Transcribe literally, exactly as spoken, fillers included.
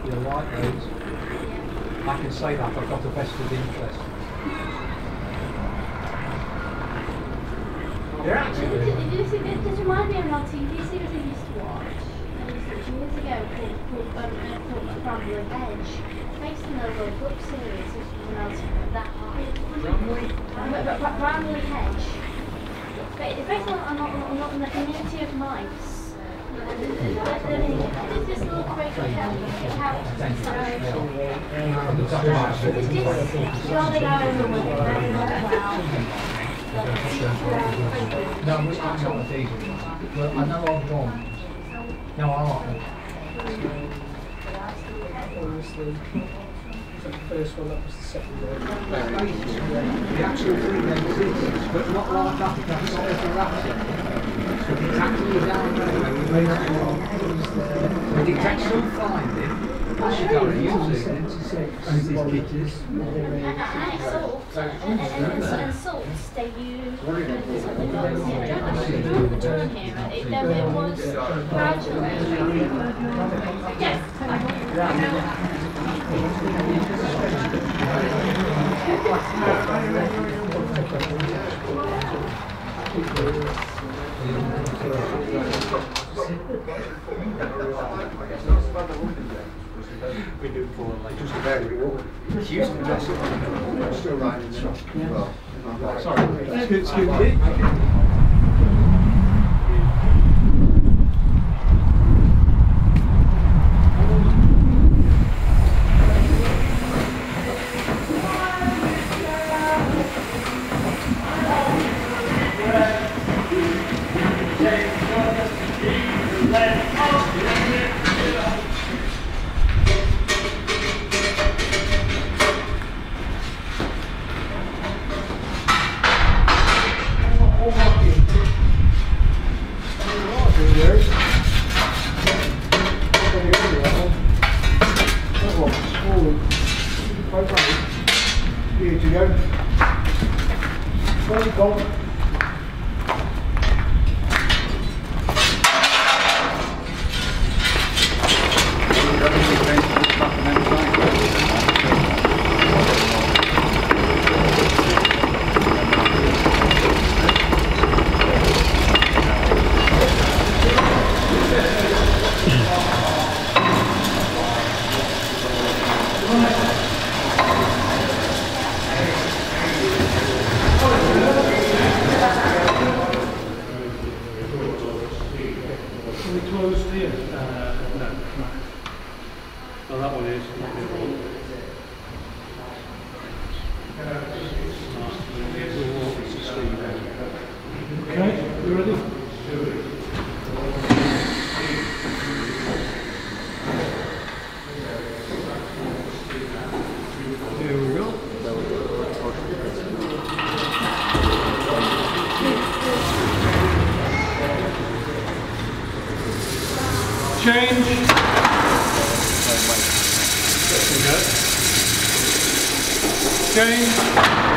You'll like those. I can say that, I've got a vested interest. They're actually... This reminds me of an old T V series I used to watch. I used to watch years ago called, called, um, called Bramley Hedge. Based on a little book series, which was when I was that high. Bramley? Bramley Hedge. It's based on, on, on, on the community of mice. It's just a little great how No, I'm not with these. Well, I know of one. No, I like them. Obviously, the first one, that was the second one. The actual three men but not like that because it's always a ratchet. So it's actually down there. The detection finding. You don't use it. And these kittens. And salt. And salt, they use. I don't know the term here. It was gradually. Yes. We do for like Just about it. Houston, that's I'm still riding there. Well, sorry. Excuse me. Here to go. Very cold. Closed here? Uh, no. Oh, that one is. Okay, you ready? Here we go. Change. Change.